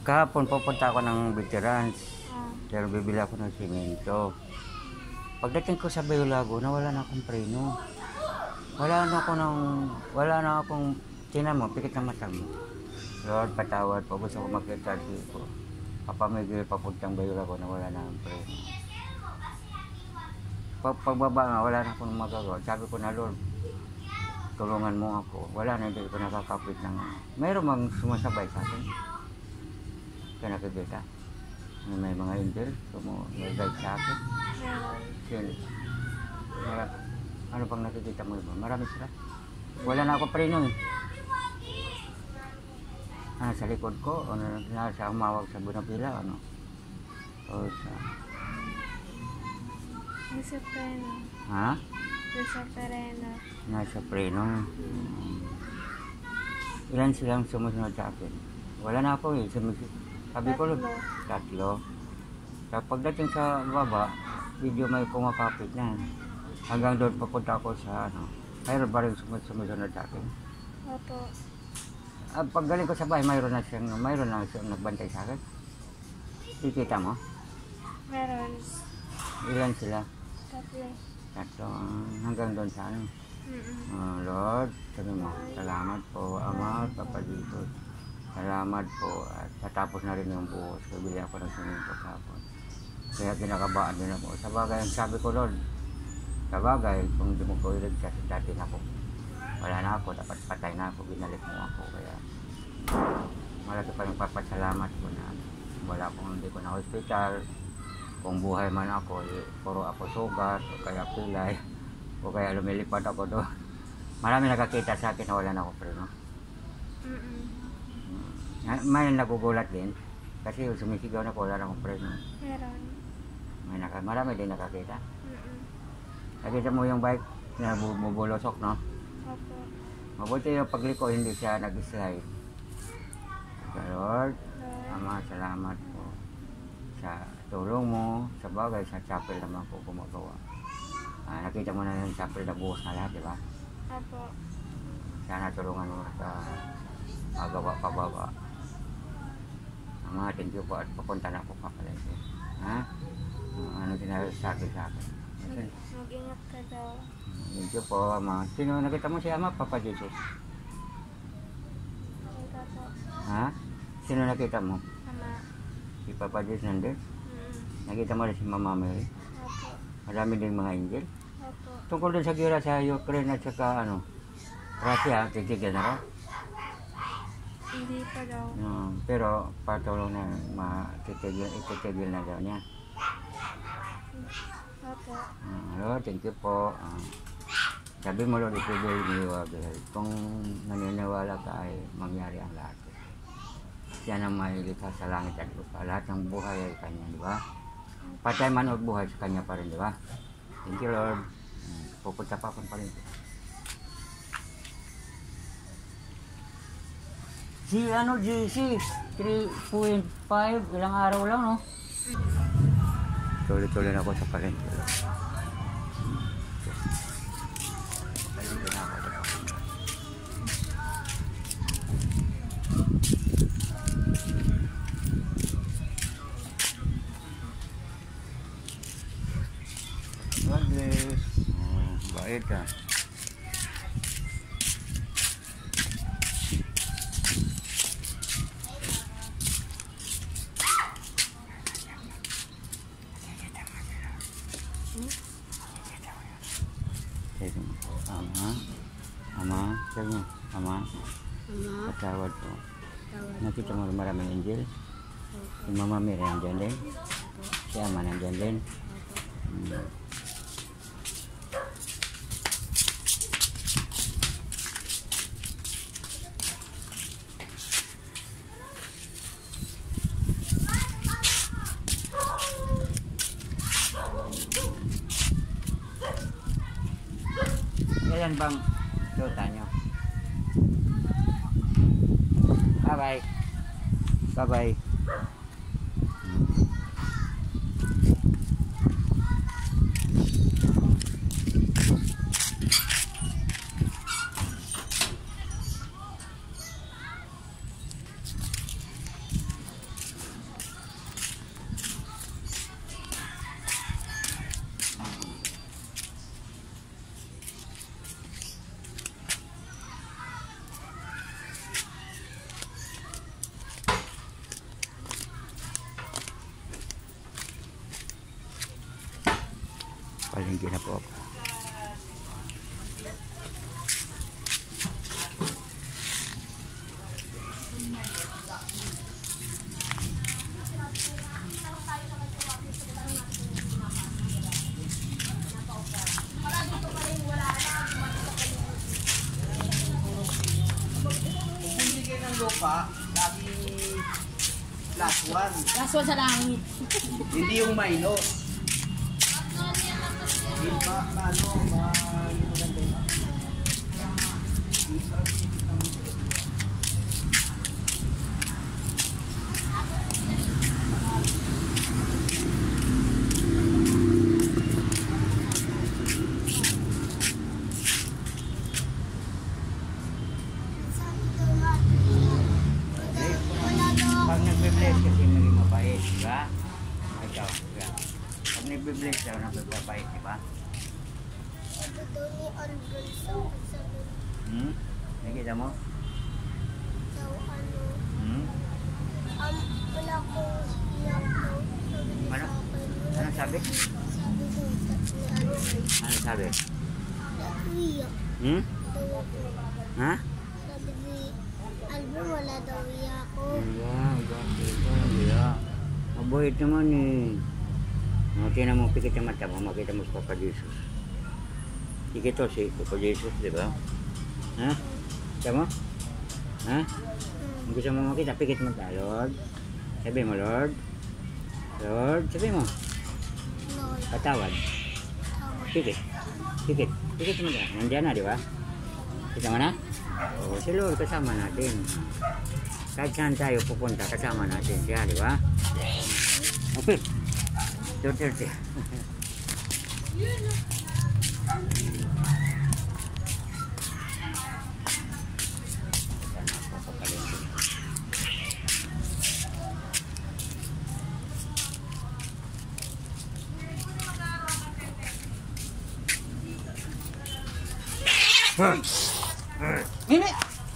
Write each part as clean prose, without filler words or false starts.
Kahapon pupunta ako ng veterans. Ah, Pero bibili ako ng simento. Pagdating ko sa Bayolago, nawala na akong preno. Wala na akong, tinan mo, pikit ng mata mo. Lord, patawad po, gusto ko makita ko. Papamigil papuntang Bayolago na wala na akong preno. Pagbaba nga, wala na akong magagawa. Sabi ko na, Lord, tulungan mo ako. Wala na, hindi ko nakakapit ng... Mayroon mang sumasabay sa akin. Kaya nakikita. May mga angel, guide sa akin. meron. Sino? Ano pang nakikita mo iba? Marami sila. Wala na ako preno eh. Sa likod ko, nasa umawag sa Bunapila, ano? O sa... Nasa preno. Ha? Nasa preno. Nasa preno. Ilan silang sumusunod sa akin? Wala na ako eh. Sabi ko, tatlo. Pagdating sa baba, video may kumapapit na. Hanggang doon papunta ako sa ano. Mayroon ba rin sumusunod sa akin? Opo. Pag galing ko sa bahay, mayroon na siyang nagbantay sa akin. Kikita mo? Meron. Ilan sila? Tatlo. Tatlo. Hanggang doon sa ano. Lord, sabi mo, salamat po, Ama, Papa Jesus. Salamat po. At patapos na rin yung buhos. Bibili ako ng simento kahapon. Kaya kinakabaan din ako. Sa bagay, ang sabi ko, Lord, sa bagay, kung hindi mo ko iligtas, dati na ako. Wala na ako, dapat patay na ako, binalik mo ako. Kaya malaki pa yung papasalamat ko na wala akong hindi ko na hospital. Kung buhay man ako, puro ako sugat, o kaya pilay, o kaya lumilipad ako doon. Marami nakakita sa akin na wala na ako preno. May nagugulat din kasi sumisigaw na ko, wala na akong preno. Meron. Marami din nakakita. Nakita mo yung bike na bubulosok, no? Opo. Mabuti yung pagliko, hindi siya nag-slide. Lord, Lord. Ama, salamat po sa tulong mo. Sa bagay, sa chapel naman po gumagawa. Nakita mo na yung chapel na buhos na lahat, di ba? Opo. Sana tulungan mo sa magawa pababa. Ama, thank you po at papunta na po kapalagi. Ha? Ano sinasabi sa akin? Okay. Mag-ingat ka daw. Thank you po, Ama. Sino nakita mo si Ama? Papa Jesus. Kita po. Ha? Sino nakita mo? Ama. Si Papa Jesus nandun? Nakita mo rin si Mama Mary? Opo. Marami din mga angel. Opo. Tungkol din sa gira sa Ukraine at saka ano, Russia, titigil na raw. Hindi pa daw. Pero patulong na ititigil na daw niya. Opo. Lord, thank you po. Sabi mo, Lord, ipigil niyo. Kung naniniwala ka ay mangyari ang lahat. Siya na may likha sa langit at lupa. Lahat ng buhay ay kanya, di ba? Patay man o buhay sa kanya pa rin, di ba? Thank you, Lord. Pupunta pa akong pa rin. Si GC 3.5, ilang araw lang, no? Tuloy-tuloy na ako sa palengke. Palengke na ako. God bless. Bait ka. Ama, sabi mo, Ama, patawad po. Nakita mo maraming angel. Si Mama Mary nandiyan din. Si Ama nandiyan din. Kailan bang luta nyo? Bye-bye. Bye-bye. Ready na po ako. Lupa, lagi last one. Last one sa langit. Hindi yung minus. Hindi ba, ano, maganda yun. Pag nagbe-bless kasi maging mapait, di ba? Ikaw, yeah. Pag nagbe-bless daw, nagbe-mapait, di ba? Nakita mo? Wala ko iyak daw. Ano? Ano sabi? Ano sabi? Iyak Hmm? daw ako. Ha? Sabi ni Albert, wala daw iyak ko. Yeah. Mabuhit naman eh. Tingnan mo, pikit yung mata mo, makita mo si Papa Jesus. Pikit to si Papa Jesus, di ba? Ha? Kita mo? Ha? Kung gusto mo makita, pikit mo ta, Lord. Sabi mo, Lord. Lord, sabi mo. Lord, Patawad. Pikit. Pikit. Pikit mo ta. Nandiyan na, di ba? Kita mo na? Oo, si Lord kasama natin. Kahit saan tayo pupunta, kasama natin siya, di ba? Okay. Duterte. Mimi!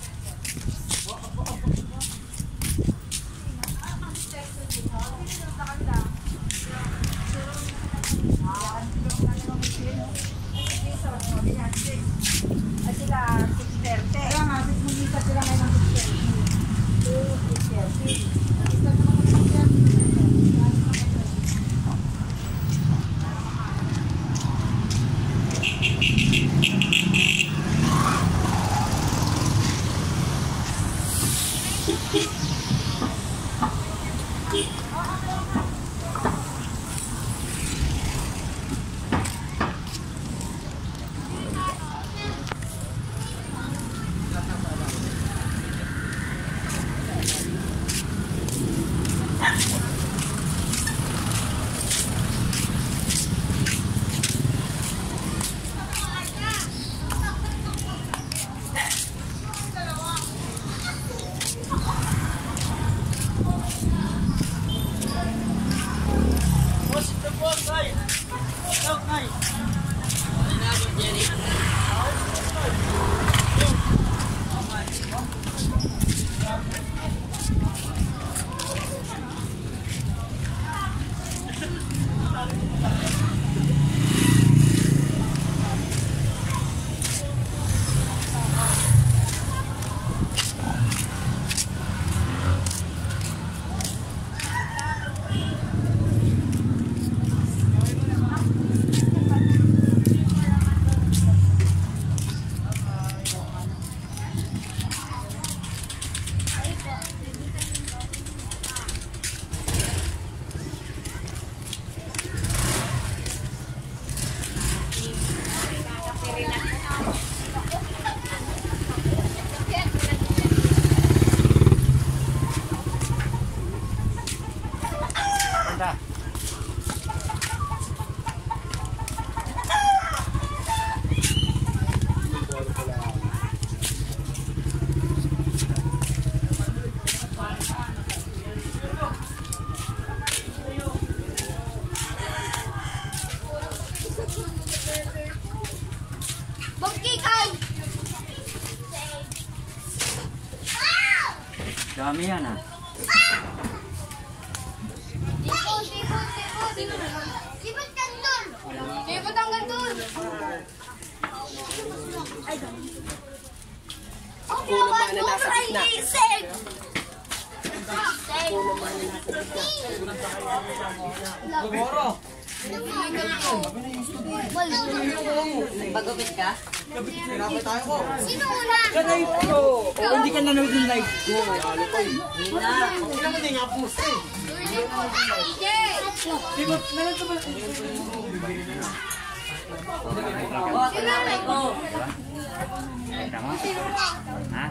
Kaya nga, mag-isa sila ngayon ng ダメやな。 Kaya ba't hanggang doon? Puno man na nasa gitna. Goro. Pagupit ka? Hirapan tayo ko. Sino una? Sa live ko. O, hindi ka nanood ng live ko. Ano ko eh. Hindi naman din nga post eh. Di ba, nanood ka ba? Oo, tinapay ko. Kita mo? Ha?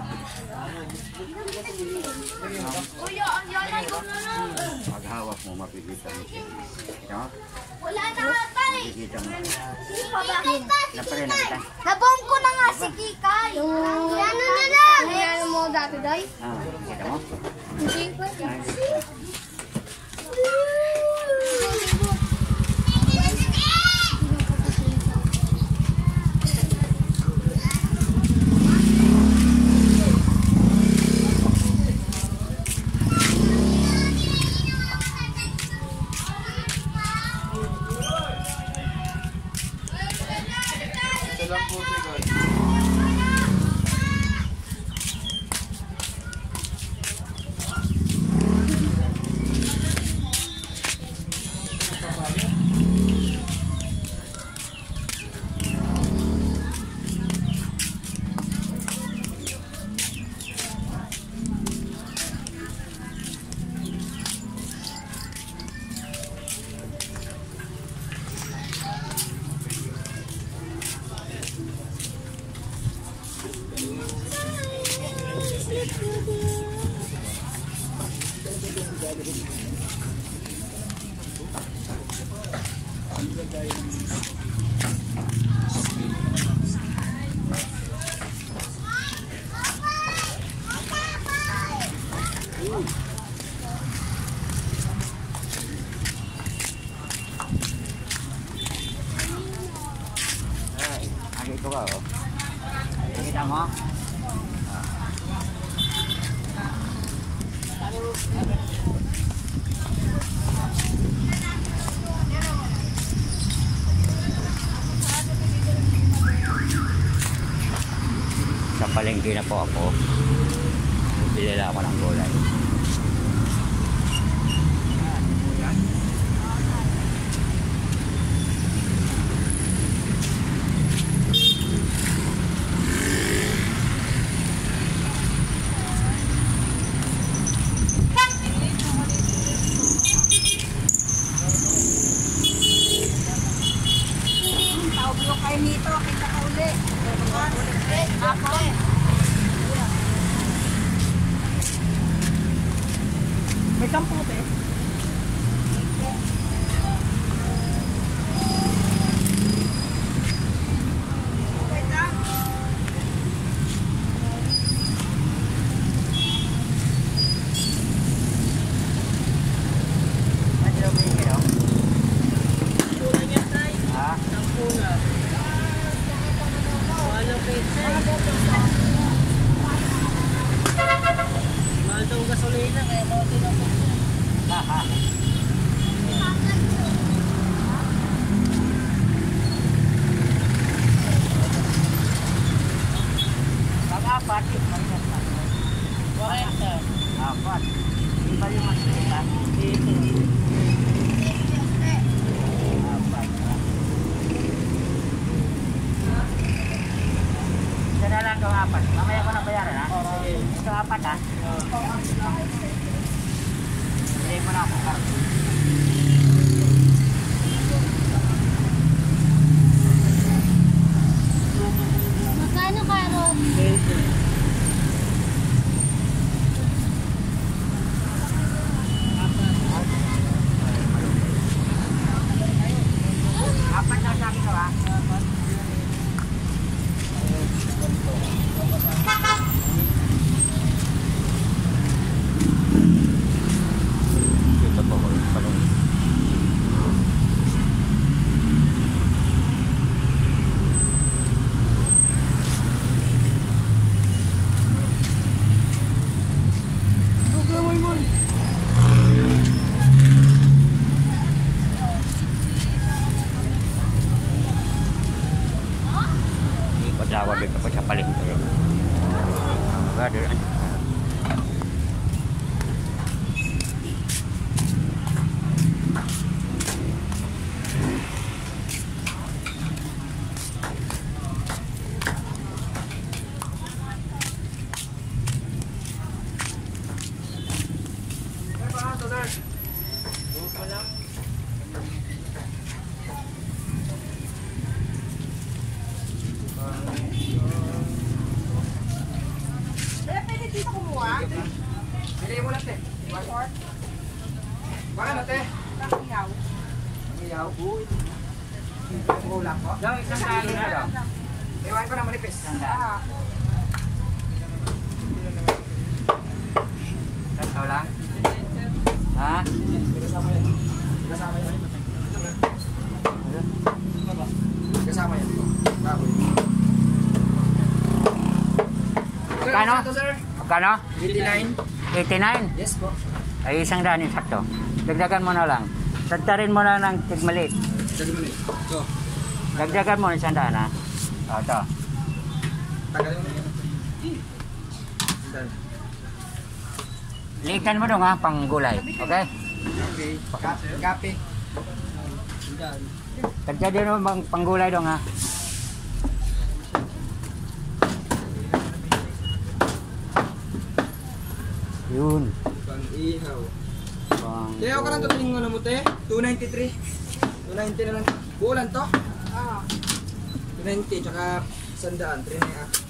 Kuya, ang yalan ko na lang. Pag hawak mo, mapikita mo siya. Kita mo? Wala na nga tayo. Makikita mo. Bakit? Napare na kita. Nabong ko na nga si Kikay. Ano na lang? Ano mo dati, Day? Ah, kita mo? Hindi ko. Ada itu kau. Kita mo? Sa palengke na po ako. Bili lang ako ng gulay. May kampo eh. Mahal daw gasolina kaya mga tinapos. Pag-apat, apat. Di ba yung mas kita? Apat. Isa na lang itong apat. Mamaya ko na bayaran ha? Ito apat ha? Hindi mo na ako karto. Magkano karo? Apat na sa akin ito ha? Ito po, to, sir. Pwede dito kumuha? Bili mo lang, te. Baka na, te. Iyaw. Iyaw. Ulam po. Yung isang daan na lang. Iwan ko na manipis. Ito lang. Ha? Kasama yan. Kasama yan. Baboy. Magkano? Ito, sir. Magkano? 89. 89? Yes po. Ay, isang daan yung sakto. Dagdagan mo na lang. Tagtarin mo na ng tigmaliit. Sige mo na. Ito. Dagdagan mo ng isang daan, ha? O, ito. Tagalin mo na. Done. Liitan mo dong, ha? Pang gulay. Okay? Okay. Kape. Tagtarin mo pang gulay dong, ha? Yun. Pang-ihaw. Pang... Kaya ako lang tutuling mo na mo, te. 293. 290 na lang. Bulan to? Oo. 290, tsaka 100. 3 na yan.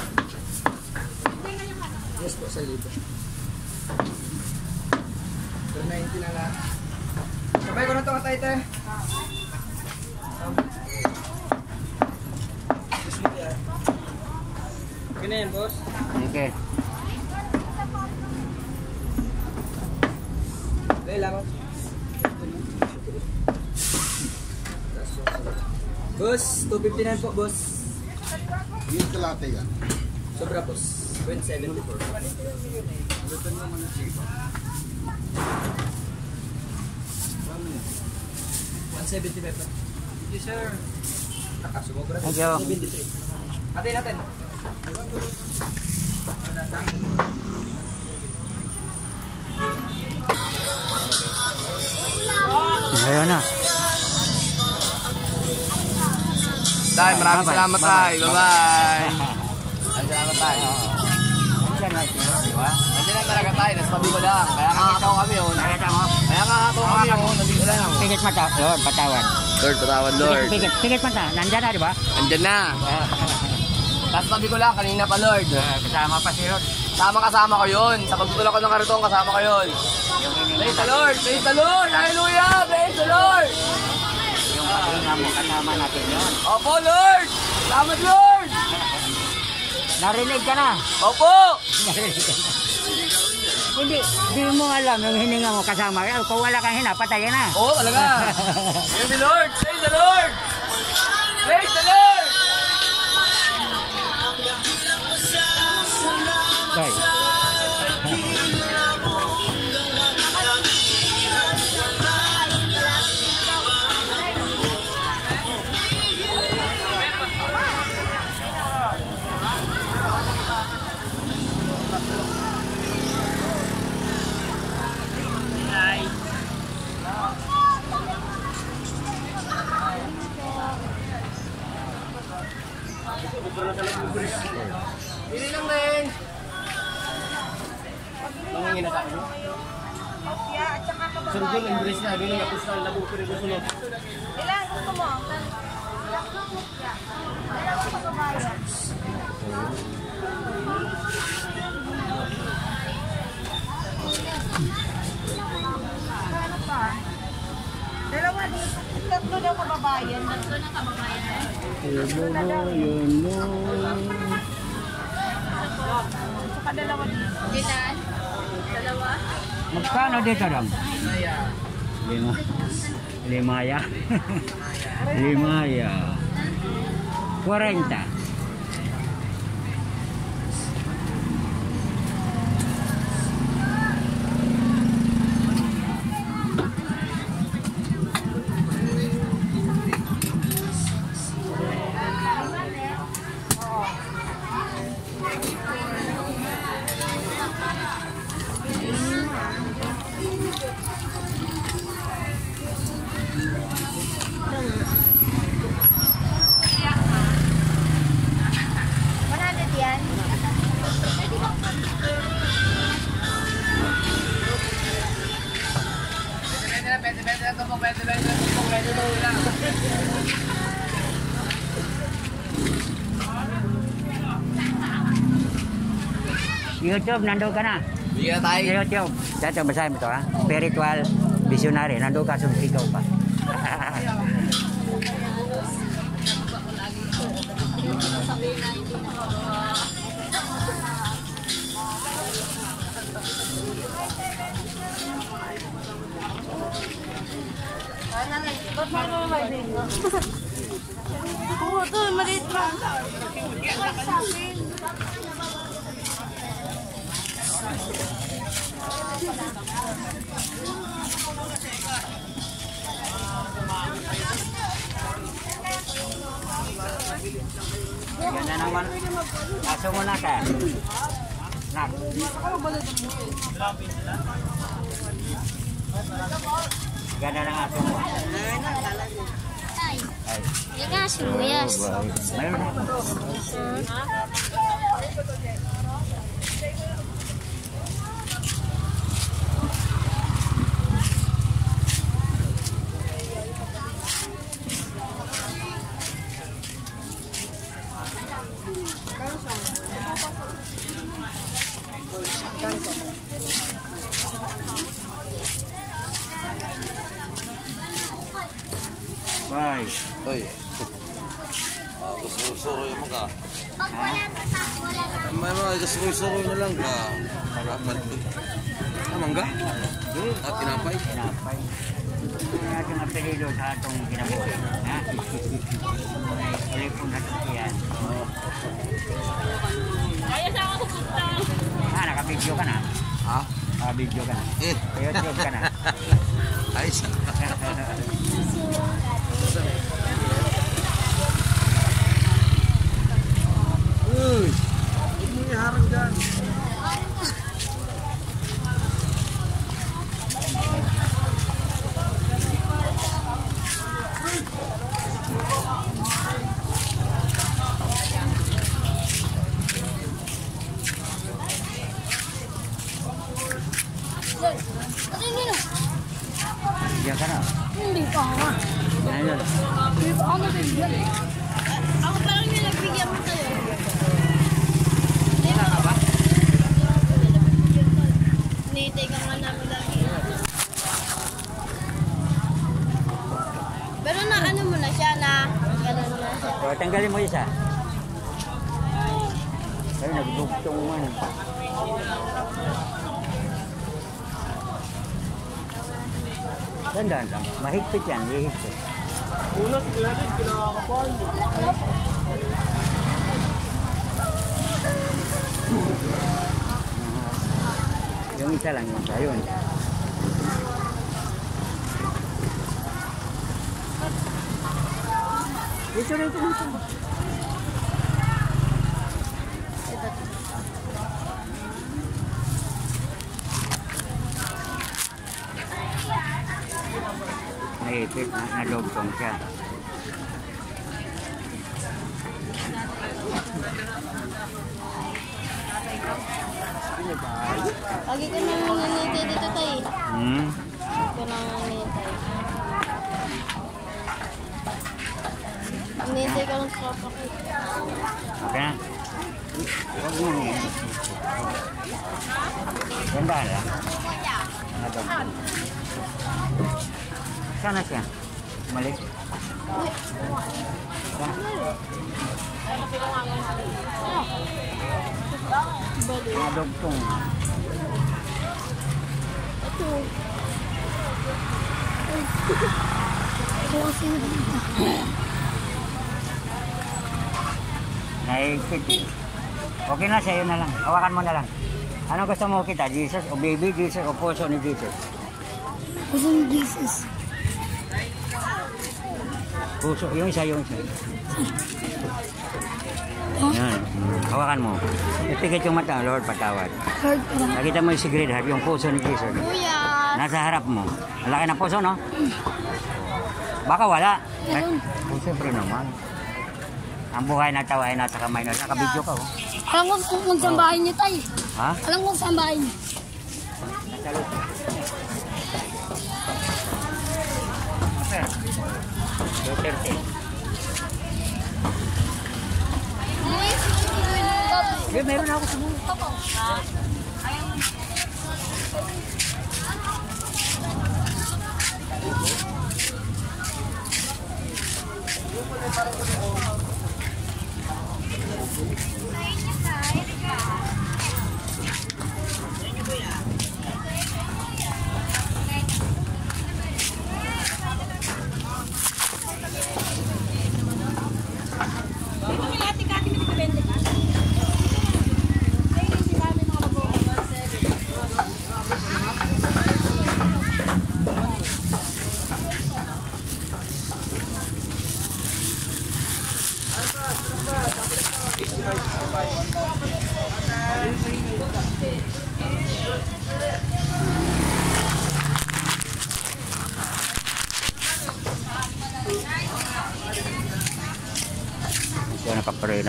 Yes po, 1,000. 290 na lang. Sabay ko na ito, matay, te. Okay na yan, boss. Okay. Dahil lang. Boss, 259 po, boss. Yung kalate yan. Sobra, boss. 174. 175 po. Yes, sir. Sumobra. Thank you. 73. Atin natin. Ayun na. Tay, maraming salamat, Tay. Bye-bye. Salamat tayo. Diyan na sila, di ba? Nandiyan lang talaga tayo. Nasa Pabigo lang. Kaya kakataw kami yun. Nakita mo? Kaya kakataw kami yun. Nandito lang. Pigit mata. Yun, patawan. Lord, patawan, Lord. Pigit mata. Nandyan na, di ba? Andyan na. Nasa Pabigo lang. Kanina pa, Lord. Kasama pa si Rod. Kasama ko yun. Sa pagtutulak ko ng karton, kasama ko yun. Praise the Lord! Praise the Lord! Hallelujah! Praise the Lord! Yung pahinga mo, kasama natin yun. Opo, Lord! Salamat, Lord! Narinig ka na. Opo! Hindi mo alam yung hininga mo kasama. Kung wala kang hina, patayin na. Oo, talaga. Praise the Lord! Praise the Lord! Praise the Lord! Okay. Pili lang din. Mangingin na sa akin. Sunod yung embrace na. Hindi nga pusta ang labong pero gusunod. Ilan gusto mo? Ilan gusto mo bayan? Ano pa? Dalawa dito. Tatlo daw kababayan. Tatlo na kababayan. Saka dalawa dito. Ilan? Dalawa? Magkano dito dong? Lima. Limaya. Limaya. 40. pwede daw lang. YouTube, nandun ka na. Bigyan tayo. YouTube. Dito, basahin mo ito ha. Spiritual visionary. Nandun ka, sumisigaw pa. Oo, ito, maliit pa. Ganda naman. Kaso mo na ka. Nak. Ganda ng aso mo. Ay. Yan nga, sibuyas. Mayroon na. Bye. Oy. Gusto-gusto yung mga. May mga gusto-gusto na lang ka. Mangga? At tinapay? Tinapay. Ang ating apelido sa atong kinabuhi. Ha? Telepon na ito yan. Naka-video ka na? Ha? Naka-video ka na? YouTube ka na? Ayos. Uy! Huwag mo iharang dyan. Diyan ka na? Hindi pa nga. Ayun. Hindi pa ako nabigyan. Ako parang yung nagbigyan mo tayo. Hindi ka ba? Hinihintay ka nga namin lagi. Pero na ano mo na siya na gano'n na siya. So, tanggalin mo isa. Ay, nagdugtong man. Tandaan lang. Mahigpit yan. Mahigpit. Una, si Kuya din, kinakakapal. Yung isa lang yung ayun. Dito rin ito. Naipit na nalogtong siya. Lagi ka nang nanginitay dito tayo. Lagi ka nang nanginitay. Nanginitay ka lang sa kapakit. Okay na. Huwag mo niya. Gandaan lang. Nalogtong. Sana siya? Malik? Sana? Nalogtong. Ito. Ito kasi Naipit. Okay na, sa'yo na lang. Hawakan mo na lang. Ano gusto mo kita? Jesus o baby Jesus o puso ni Jesus? Puso ni Jesus. Puso, yung isa. Yan. Hawakan mo. Ipikit yung mata, Lord, patawad. Lord, Nakita mo yung Sacred Heart, yung puso ni Jesus. Kuya. Nasa harap mo. Ang laki ng puso, no? Baka wala. Siyempre naman. Ang buhay na tawa ay nasa kamay na. Nakabidyo ka, oh. Alam ko kung saan bahay niyo tayo. Ha? Alam ko kung saan bahay niyo. Nasa loob. 230. Sige, meron ako sa mga. Nakaparay.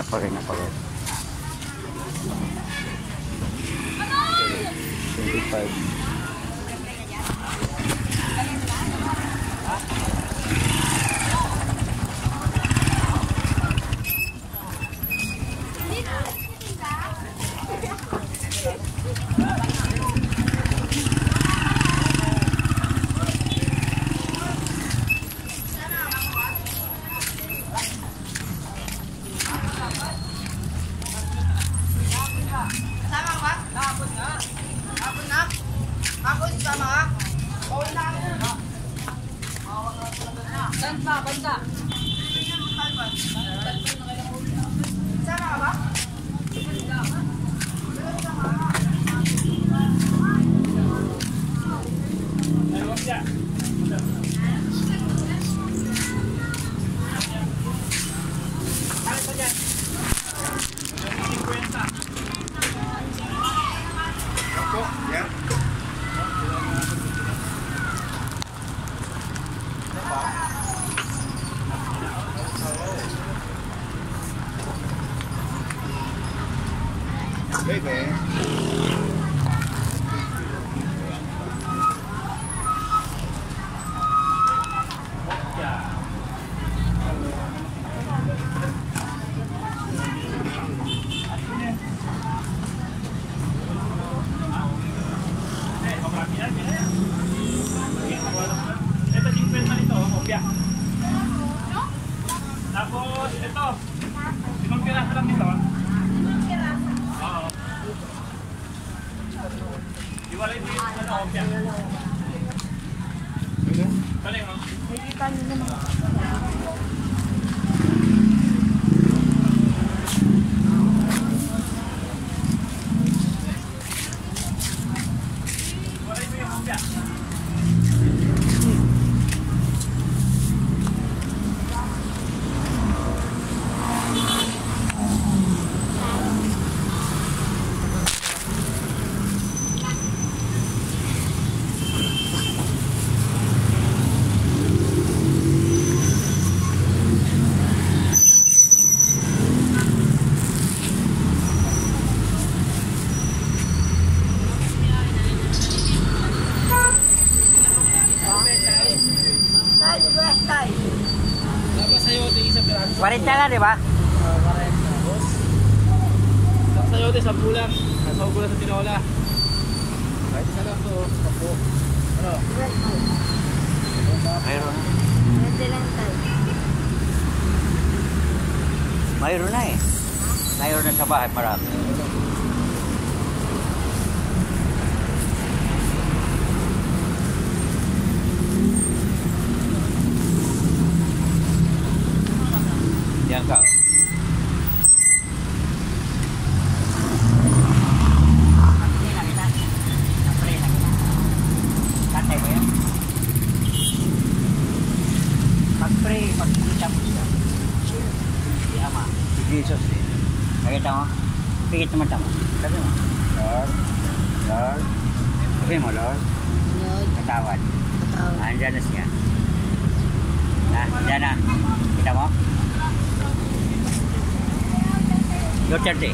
25. Baby. Ito, 50 nito, kopya. Tapos, ito. 5 piraso lang nito. Oo. Iwalay mo yung kopya. Kaling, oh. Iwalay mo yung kopya. Warita nga, di ba? Sayote, 10 lang. 10 lang sa tinola. Kahit isa lang to, 10. Ano? Mayroon na. Mayroon na eh. Mayroon na sa bahay, marami. Yan ka. Katay mo yan? Mag-pray, magkikita mo siya. Si Ama, si Jesus eh. Nakita mo? Pigit naman tama. Sabi mo, Lord, Lord. Sabi mo, Lord. Katawad. Andyan na siya. Andyan na. Kita mo? Duterte.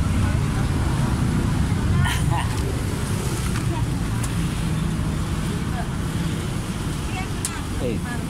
Hey.